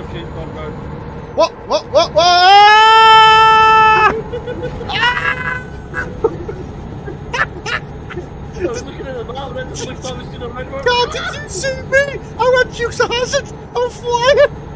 Okay, on road. What? Ah! I was looking at the map and then just looked obviously the road. God, did you see me? I went Dukes of Hazzard. I'm flying.